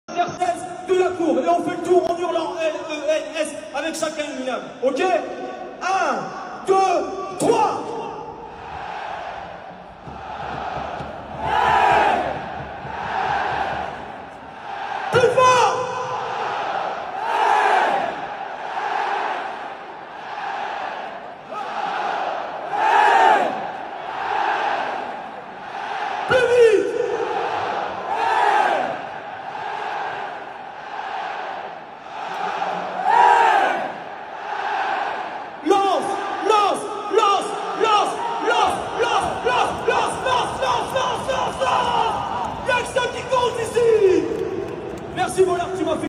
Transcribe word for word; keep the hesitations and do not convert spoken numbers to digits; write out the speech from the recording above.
de la cour et on fait le tour en hurlant L E N S avec chacun une minable. Ok? un, deux, trois. Plus fort! Plus vite! Lance, lance, lance, lance, lance, lance, lance, lance, lance, lance, lance, lance, lance. Y'a que ça qui compte ici. Merci Bollaert, tu m'as fait